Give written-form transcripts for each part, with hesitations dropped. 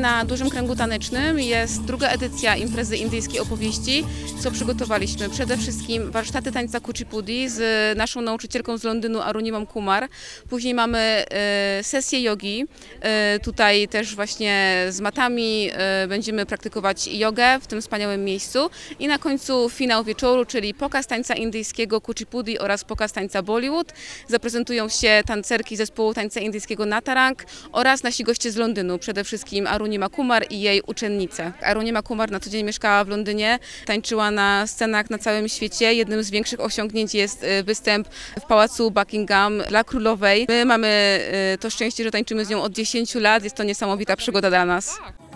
na dużym kręgu tanecznym jest druga edycja imprezy indyjskiej opowieści, co przygotowaliśmy. Przede wszystkim warsztaty tańca kuchipudi z naszą nauczycielką z Londynu, Arunimą Kumar. Później mamy sesję jogi. Tutaj też właśnie z matami będziemy praktykować jogę w tym wspaniałym miejscu. I na końcu finał wieczoru, czyli pokaz tańca indyjskiego kuchipudi oraz pokaz tańca Bollywood. Zaprezentują się tancerki zespołu tańca indyjskiego Natarang oraz nasi goście z Londynu, przede wszystkim Arunima Kumar i jej uczennice. Arunima Kumar na co dzień mieszkała w Londynie, tańczyła na scenach na całym świecie. Jednym z większych osiągnięć jest występ w Pałacu Buckingham dla Królowej. My mamy to szczęście, że tańczymy z nią od 10 lat. Jest to niesamowita przygoda dla nas.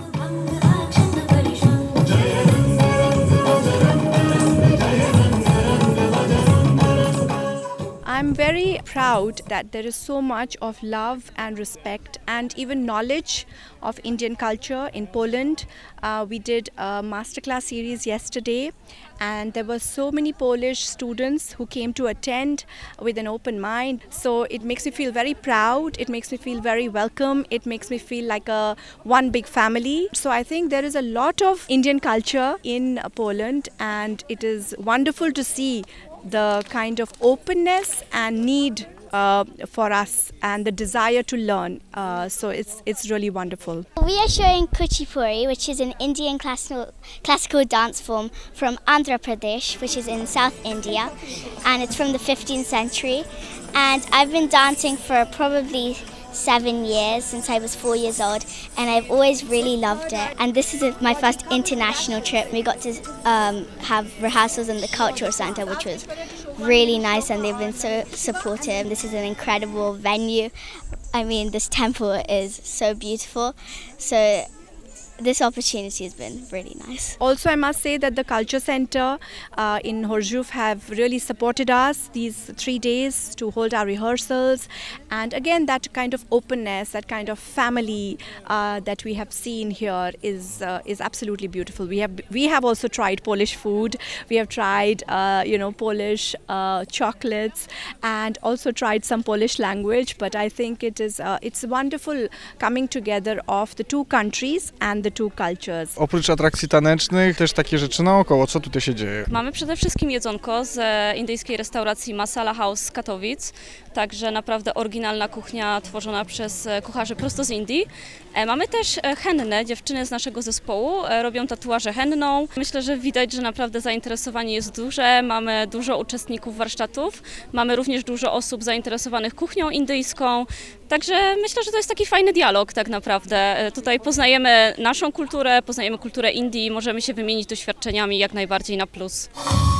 I'm very proud that there is so much of love and respect and even knowledge of Indian culture in Poland. We did a masterclass series yesterday and there were so many Polish students who came to attend with an open mind. So it makes me feel very proud, it makes me feel very welcome, it makes me feel like one big family. So I think there is a lot of Indian culture in Poland and it is wonderful to see the kind of openness and need for us and the desire to learn. So it's really wonderful. We are showing Kuchipuri, which is an Indian classical dance form from Andhra Pradesh, which is in South India, and it's from the 15th century. And I've been dancing for probably 7 years, since I was 4 years old, and I've always really loved it. And this is my first international trip. We got to have rehearsals in the Cultural Centre, which was really nice, and they've been so supportive. This is an incredible venue. I mean, this temple is so beautiful. So this opportunity has been really nice. Also, I must say that the Culture Centre in Horjuf have really supported us these 3 days to hold our rehearsals, and again that kind of openness, that kind of family that we have seen here is absolutely beautiful. We have also tried Polish food. We have tried Polish chocolates, and also tried some Polish language. But I think it's wonderful coming together of the two countries and the two cultures. Oprócz atrakcji tanecznych też takie rzeczy naokoło. Co tutaj się dzieje? Mamy przede wszystkim jedzonko z indyjskiej restauracji Masala House z Katowic. Także naprawdę oryginalna kuchnia tworzona przez kucharzy prosto z Indii. Mamy też hennę, dziewczyny z naszego zespołu robią tatuaże henną. Myślę, że widać, że naprawdę zainteresowanie jest duże. Mamy dużo uczestników warsztatów. Mamy również dużo osób zainteresowanych kuchnią indyjską. Także myślę, że to jest taki fajny dialog tak naprawdę. Tutaj poznajemy naszą kulturę, poznajemy kulturę Indii, możemy się wymienić doświadczeniami jak najbardziej na plus.